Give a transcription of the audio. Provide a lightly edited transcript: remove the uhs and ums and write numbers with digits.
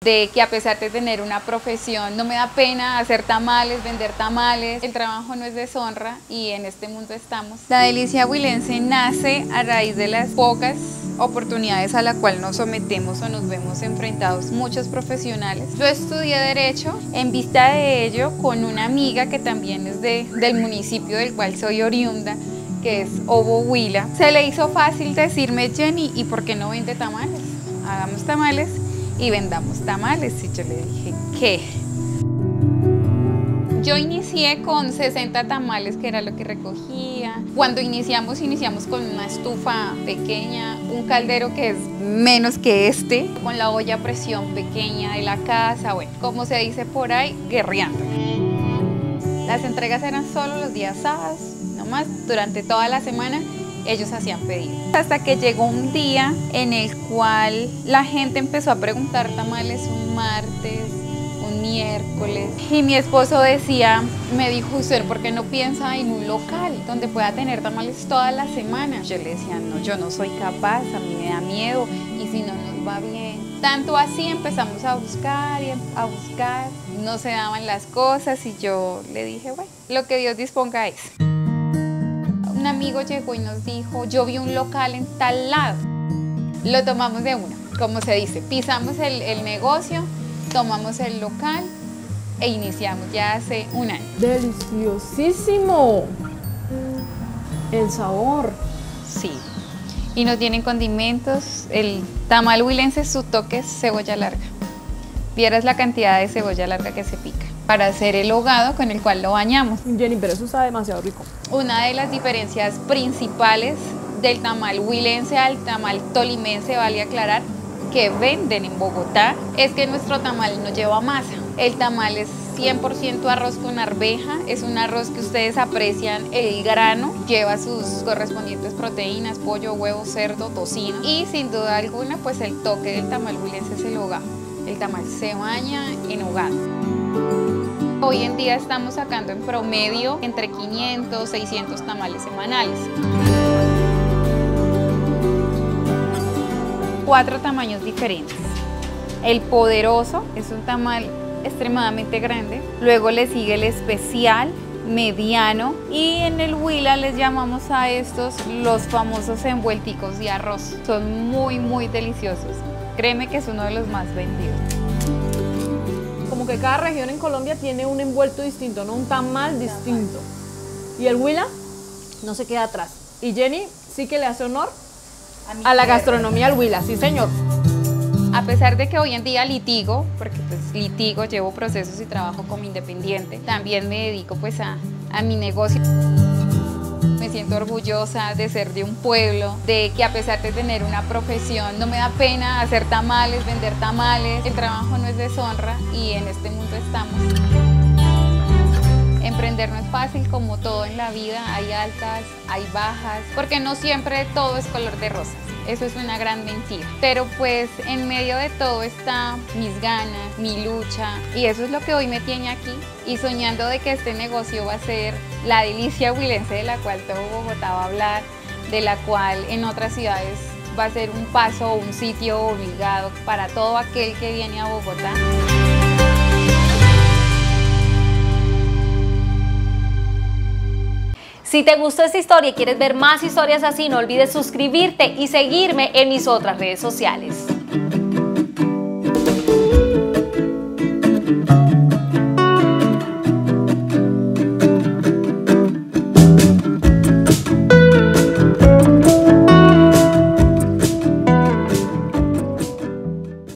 de que a pesar de tener una profesión, no me da pena hacer tamales, vender tamales. El trabajo no es deshonra y en este mundo estamos. La delicia huilense nace a raíz de las pocas oportunidades a la cual nos sometemos o nos vemos enfrentados muchos profesionales. Yo estudié Derecho en vista de ello con una amiga que también es del municipio del cual soy oriunda, que es Obo, Huila. Se le hizo fácil decirme: Jenny, ¿y por qué no vende tamales? Hagamos tamales y vendamos tamales. Y yo le dije, ¿qué? Yo inicié con 60 tamales, que era lo que recogía. Cuando iniciamos con una estufa pequeña, un caldero que es menos que este, con la olla a presión pequeña de la casa, bueno, como se dice por ahí, guerreando. Las entregas eran solo los días sábados, no más. Durante toda la semana ellos hacían pedidos. Hasta que llegó un día en el cual la gente empezó a preguntar tamales un martes, un miércoles. Y mi esposo me dijo, ¿usted por qué no piensa en un local donde pueda tener tamales toda la semana? Yo le decía, no, yo no soy capaz, a mí me da miedo y si no nos va bien. Tanto así empezamos a buscar y a buscar. No se daban las cosas y yo le dije, bueno, lo que Dios disponga es. Un amigo llegó y nos dijo, yo vi un local en tal lado. Lo tomamos de una, como se dice, pisamos el negocio, tomamos el local e iniciamos ya hace un año. ¡Deliciosísimo! El sabor. Sí, y no tienen condimentos. El tamal huilense, su toque es cebolla larga. Vieras la cantidad de cebolla larga que se pica para hacer el hogado con el cual lo bañamos. Jenny, pero eso sabe demasiado rico. Una de las diferencias principales del tamal huilense al tamal tolimense, vale aclarar, que venden en Bogotá, es que nuestro tamal no lleva masa. El tamal es 100% arroz con arveja, es un arroz que ustedes aprecian el grano, lleva sus correspondientes proteínas, pollo, huevo, cerdo, tocino y sin duda alguna pues el toque del tamal huilense es el hogado. El tamal se baña en hogado. Hoy en día estamos sacando en promedio entre 500 600 tamales semanales. 4 tamaños diferentes. El poderoso es un tamal extremadamente grande, luego le sigue el especial, mediano y en el Huila les llamamos a estos los famosos envuelticos de arroz. Son muy deliciosos. Créeme que es uno de los más vendidos. Como que cada región en Colombia tiene un envuelto distinto, ¿no? Un tamal distinto. Y el Huila no se queda atrás. Y Jenny sí que le hace honor a la gastronomía del Huila, sí señor. A pesar de que hoy en día litigo, porque pues litigo, llevo procesos y trabajo como independiente, también me dedico pues a mi negocio. Me siento orgullosa de ser de un pueblo, de que a pesar de tener una profesión, no me da pena hacer tamales, vender tamales. El trabajo no es deshonra y en este mundo estamos. Emprender no es fácil, como todo en la vida, hay altas, hay bajas, porque no siempre todo es color de rosas. Eso es una gran mentira. Pero pues en medio de todo está mis ganas, mi lucha y eso es lo que hoy me tiene aquí y soñando de que este negocio va a ser la delicia huilense de la cual todo Bogotá va a hablar, de la cual en otras ciudades va a ser un paso o un sitio obligado para todo aquel que viene a Bogotá. Si te gustó esta historia y quieres ver más historias así, no olvides suscribirte y seguirme en mis otras redes sociales.